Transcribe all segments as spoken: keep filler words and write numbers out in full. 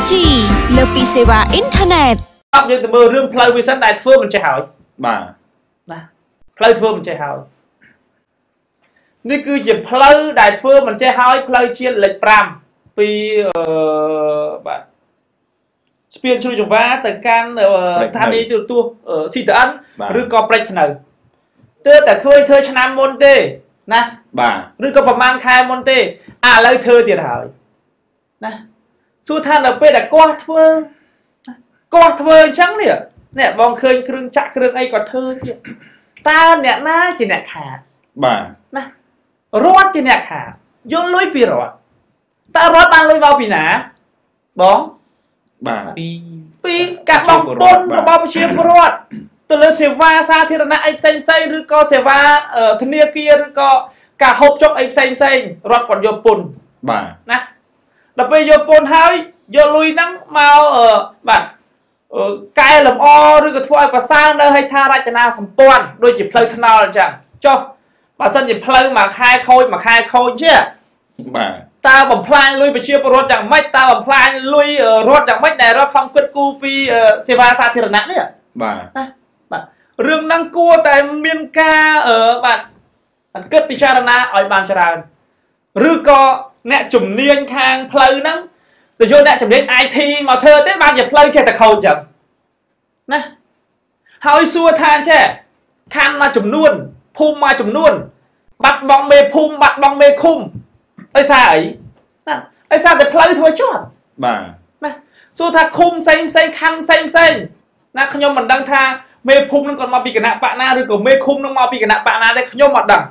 จีលើពីសេវាអ៊ីនធឺណិតអត់យើងទៅមើលរឿងផ្លូវវិសិនដែលធ្វើមិនចេះហើយបាទណាផ្លូវធ្វើមិនចេះហើយនេះគឺជាផ្លូវដែលធ្វើមិនចេះហើយផ្លូវជាតិលេខប្រាំពីអឺបាទស្ពានជ្រោយចង្វាទៅកាន់ស្ថានីយទូរទស្សន៍ ซี ที เอ็น ឬក៏ព្រែកថ្នៅទើបតែឃើញធ្វើឆ្នាំមុនទេណាបាទឬក៏ប្រហែលខែមុនទេអាឥឡូវធ្វើទៀតហើយណាសួរថានៅពេលដែលគាត់ធ្វើគាត់ធ្វើអញ្ចឹងនេះនេះបងឃើញគ្រឿងចាក់គ្រឿងអីក៏ធ្វើទៀតតើអ្នកណាជាអ្នកខាតបាទណារដ្ឋជាអ្នកខាតយកលុយពីរដ្ឋតើរដ្ឋបានលុយមកពីណាបងបាទពីពីការបងពុនរបស់ប្រជាពលរដ្ឋទៅលើសេវាសាធារណៈអីផ្សេងផ្សេងឬក៏សេវាធនាគារឬក៏ការហូបចុកអីផ្សេងផ្សេងរដ្ឋគាត់យកពុនបាទណាដល់ពេលយកពុនហើយយកលុយហ្នឹងមកបាទកែលម្អឬក៏ធ្វើឲ្យប្រសើរនៅហេដ្ឋារចនាសម្ព័ន្ធដូចជាផ្លូវថ្នល់អញ្ចឹងចុះបើសិនជាផ្លូវមួយខែខូចមួយខែខូចជាបាទតើបំផ្លាញលុយប្រជាពលរដ្ឋយ៉ាងម៉េចតើបំផ្លាញលុយរដ្ឋយ៉ាងម៉េចដែលរដ្ឋខំគិតគូរពីសេវាសាធារណៈនេះបាទណាបាទរឿងហ្នឹងគួរតែមានការបាទគិតពិចារណាឲ្យបានច្រើនឬក៏អ្នកជំនាញខាងផ្លូវហ្នឹងទៅយកអ្នកជំនាញ ไอ ที មកធ្វើទេបានជាផ្លូវចេះតែខូចអញ្ចឹងណាហើយសួរថាចេះខណ្ឌមួយចំនួនភូមិមួយចំនួនបាត់បង់មេភូមិបាត់បង់មេឃុំដោយសារអីណាដោយសារតែផ្លូវធ្វើជាប់បាទណាសួរថាឃុំផ្សេងផ្សេងខណ្ឌផ្សេងផ្សេងណាខ្ញុំមិនដឹងថាមេភូមិនឹងគាត់មកពីគណៈបកណាឬក៏មេឃុំនឹងមកពីគណៈបកណាទេខ្ញុំអត់ដឹង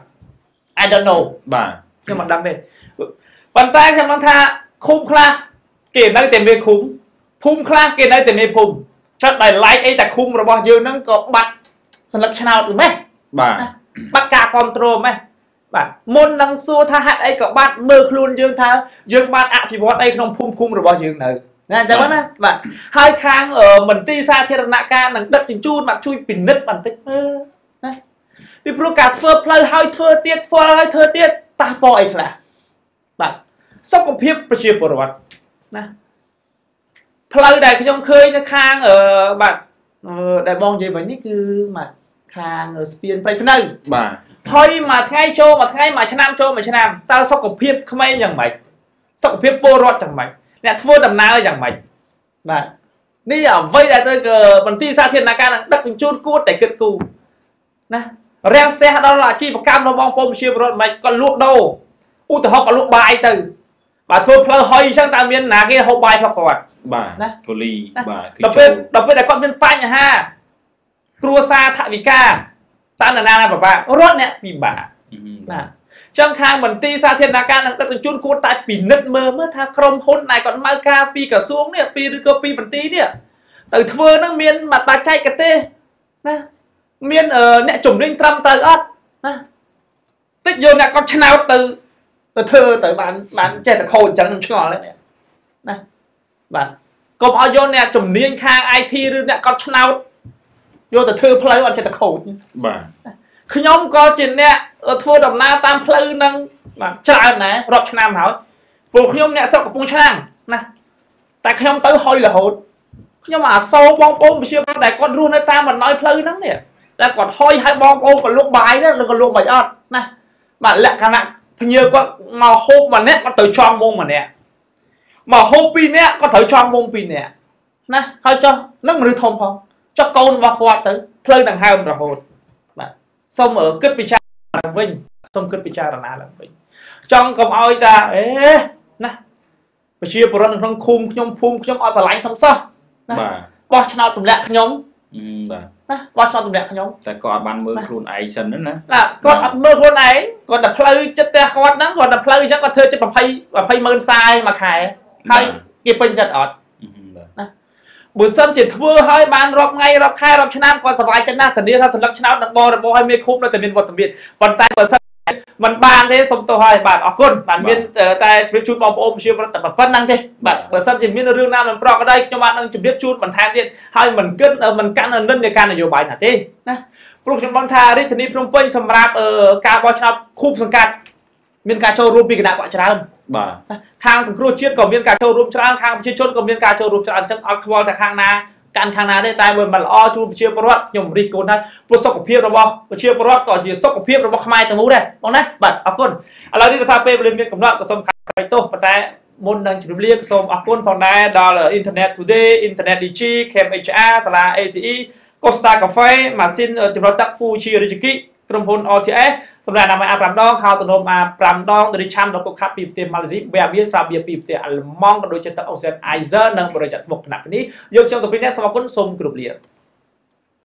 I don't know បាទខ្ញុំអត់ដឹងទេប៉ុន្តែខ្ញុំដឹងថាឃុំខ្លះគេនៅតែមេឃុំភូមិខ្លះគេនៅតែមេភូមិចុះដោយឡែកអីតែឃុំរបស់យើងហ្នឹងក៏បាត់សន្លឹកឆ្នោតម៉េះបាទបាត់ការគ្រប់គ្រងម៉េះបាទមុននឹងសួរថាហេតុអីក៏បាត់មើលខ្លួនយើងថាយើងបានអភិវឌ្ឍអីក្នុងភូមិឃុំរបស់យើងនៅណាអញ្ចឹងណាបាទហើយខាងមន្ទីរសាធារណការនឹងដឹកជញ្ជូនបាទជួយពិនិត្យបន្តិចមើលណាពីព្រោះការធ្វើផ្លូវហើយធ្វើទៀតធ្វើហើយធ្វើទៀតប៉ះពាល់អីខ្លះបាទសុខភាពប្រជាពលរដ្ឋណាផ្លូវដែលខ្ញុំឃើញនៅខាងបាទដែលបងនិយាយវិញនេះគឺមកខាងស្ពានព្រៃភ្នៅបាទហើយមួយថ្ងៃចូលមួយថ្ងៃមួយឆ្នាំចូលមួយឆ្នាំតើសុខភាពក្មេងយ៉ាងម៉េចសុខភាពពលរដ្ឋយ៉ាងម៉េចអ្នកធ្វើដំណើរយ៉ាងម៉េចបាទនេះអ្វីដែលទៅមន្ទីរសាធារណការនឹងដឹកជញ្ជូនគួរតែគិតគូរណារាំងស្ទះដល់អាជីវកម្មរបស់បងប្អូនប្រជាពលរដ្ឋមិនគាត់លក់ដូរឧទាហរណ៍គាត់លក់បាយទៅបាទធ្វើផ្លូវហុយអញ្ចឹងតើមានណាគេហូបបាយផងគាត់បាទណាធូលីបាទដល់ពេលដល់ពេលដែលគាត់មានបញ្ហាគ្រួសារថវិកាតើណាណាប្របារដ្ឋអ្នកពិបាកណាចឹងខាងមន្ទីរសាធារណការនឹងដឹកជញ្ជូនគួរតែពិនិត្យមើលមើលថាក្រុមហ៊ុនដែលគាត់មកការពីក្រសួងនេះពីឬក៏ពីមន្ទីរនេះទៅធ្វើហ្នឹងមានបច្ចេកទេសណាមានអ្នកជំនាញត្រឹមត្រូវអត់ណាតិចយកអ្នកគាត់ឆ្នោតទៅទៅធ្វើទៅបានបានចេះតែខូចអញ្ចឹងនឹងឆ្ងល់ហ្នឹងណាបាទកុំឲ្យយកអ្នកជំនាញខាង ไอ ที ឬអ្នកគាត់ឆ្នោតយកទៅធ្វើផ្លូវអត់ចេះតែខូចបាទខ្ញុំក៏ជាអ្នកធ្វើដំណើរតាមផ្លូវហ្នឹងបាទច្រើនដែររាប់ឆ្នាំហើយព្រោះខ្ញុំអ្នកស្រុកកំពង់ឆ្នាំងណាតែខ្ញុំទៅហុយរហូតខ្ញុំអាសូរបងប្អូនប្រជាពលរដ្ឋដែលគាត់រស់នៅតាមបណ្ដោយផ្លូវហ្នឹងនេះតែគាត់ហុយឲ្យបងប្អូនក៏លក់បាយដែរឬក៏លក់មិនអត់ណាបាទលក្ខណៈភ្ញៀវគាត់មកហូបម្នាក់គាត់ទៅចំមុំម្នាក់មកហូបពីរនាក់គាត់ត្រូវចំមុំពីរនាក់ណាហើយចុះនឹងមនុស្សធំផងចុះកូនរបស់គាត់ទៅផ្លូវដង្ហើមរហូតបាទសូមគិតពិចារណាឡើងវិញសូមគិតពិចារណាឡើងវិញចង់កុំឲ្យតាអេណាប្រជាពលរដ្ឋនៅក្នុងឃុំខ្ញុំភូមិខ្ញុំអត់ស្រឡាញ់ខ្ញុំសោះណាបោះឆ្នោតទម្លាក់ខ្ញុំបាទណាបោះឆ្នោតទម្លាក់ខ្ញុំតែគាត់អត់បានមើលខ្លួនឯងសិនណាណាគាត់អត់មើលខ្លួនឯងគាត់តែផ្លូវចិត្តផ្ទះគាត់ហ្នឹងគាត់តែផ្លូវអញ្ចឹងគាត់ធ្វើចិត្ត20 20ម៉ឺនសាយមួយខែហើយគេពេញចិត្តអត់ណាបើសិនជាធ្វើឲ្យបានរាប់ថ្ងៃរាប់ខែរាប់ឆ្នាំគាត់សប្បាយចិត្តណាស់ធានាថាសន្លឹកឆ្នោតនឹងបរិបោឲ្យមេឃុំនៅតែមានវត្តមានប៉ុន្តែបើសិនមិនបានទេសុំទោសហើយបាទអរគុណបាទមានតែជម្រាបជូនបងប្អូនប្រជាពលរដ្ឋតែប៉ុណ្្នឹងទេបាទបើសិនជាមានរឿងណាមិនប្រក្រតីខ្ញុំបាទនឹងជម្រាបជូនបន្ថែមទៀតហើយមិនគិតមិនកាន់និន្នាការនយោបាយណាទេណាព្រោះខ្ញុំដឹងថារាជធានីភ្នំពេញសម្រាប់ការបោះឆ្នោតខូបសង្កាត់មានការចូលរួមពីគណៈបកច្រើនทางสังคมเชียร์ก็มีการโชว์รูปชาติทางประชาชนก็มีการโชว์รูปชาติจังเอาควอลแต่ข้างนาการข้างนาได้ตายบนมันอ้อชูเชียร์ประวัติยมรีโกนนั้นผู้สกปรกระบบเชียร์ประวัติก่อนจะสกปรกระบบขมายต่างหูได้มองนะบัดเอาคนอะไรที่ภาษาเปรย์เรียนมีกำหนดก็สมการไปโต้ปะแต่มนดังจุดเรียกสมเอาคนพอได้ดอลลาร์อินเทอร์เน็ตทูเดย์อินเทอร์เน็ตดิจิเคมเอชอาร์สลาเอซีอีโคสตากาแฟมาซินจุดรับตักฟูชิริจิกิกรมพลออทีเอสำหรับนำมาอาปรามดองข่าวตโนมอาปรามดองดริชัมดอกคับปีเตมาเลเซียแบบวิสาเบียปีเตอัลมองโดยจะตัดออกเซนไอเซอร์นังบริจาคบกขนาดนี้ยกจังตัวพิเนสสมาคมสมกรุบเลีย